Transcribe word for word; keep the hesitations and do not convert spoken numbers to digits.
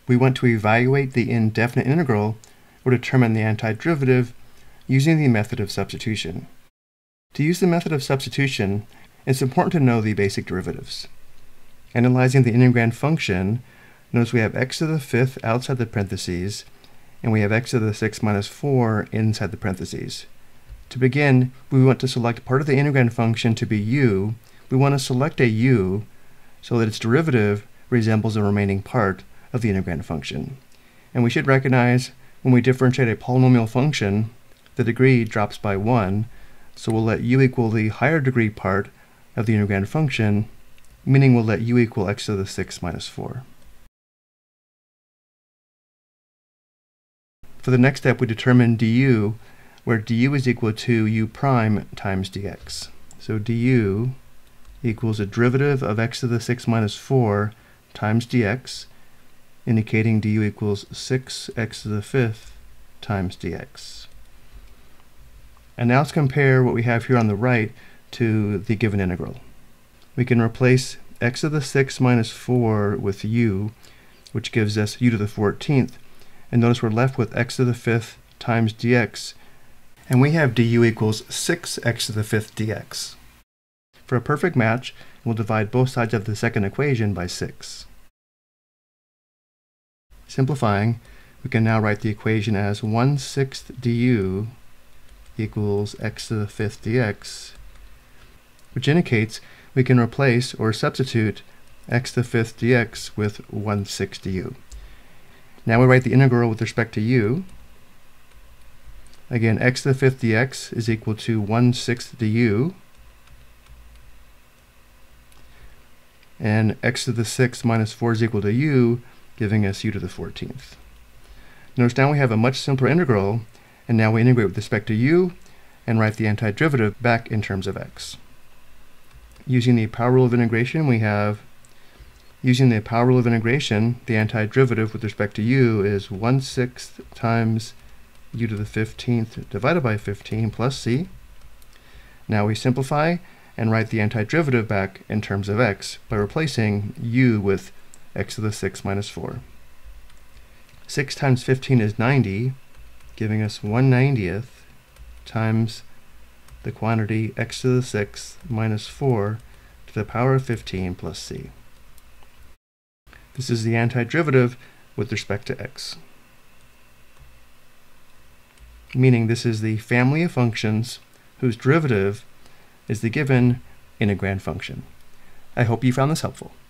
we want to evaluate the indefinite integral or determine the antiderivative using the method of substitution. To use the method of substitution, it's important to know the basic derivatives. Analyzing the integrand function, notice we have x to the fifth outside the parentheses, and we have x to the sixth minus four inside the parentheses. To begin, we want to select part of the integrand function to be u. We want to select a u so that its derivative resembles the remaining part of the integrand function. And we should recognize when we differentiate a polynomial function, the degree drops by one, so we'll let u equal the higher degree part of the integrand function, meaning we'll let u equal x to the sixth minus four. For the next step, we determine du, where du is equal to u prime times dx. So du equals a derivative of x to the sixth minus four times dx, indicating du equals six x to the fifth times dx. And now let's compare what we have here on the right to the given integral. We can replace x to the sixth minus four with u, which gives us u to the fourteenth, and notice we're left with x to the fifth times dx, and we have du equals six x to the fifth dx. For a perfect match, we'll divide both sides of the second equation by six. Simplifying, we can now write the equation as one sixth du equals x to the fifth dx, which indicates we can replace or substitute x to the fifth dx with one sixth du. Now we write the integral with respect to u. Again, x to the fifth dx is equal to one sixth du, and x to the sixth minus four is equal to u, giving us u to the fourteenth. Notice now we have a much simpler integral, and now we integrate with respect to u and write the antiderivative back in terms of x. Using the power rule of integration, we have, using the power rule of integration, the antiderivative with respect to u is one sixth times u to the fifteenth divided by fifteen plus c. Now we simplify and write the antiderivative back in terms of x by replacing u with x to the sixth minus four. six times fifteen is ninety, giving us one ninetieth times the quantity x to the sixth minus four to the power of fifteen plus c. This is the antiderivative with respect to x, meaning this is the family of functions whose derivative is the given integrand function. I hope you found this helpful.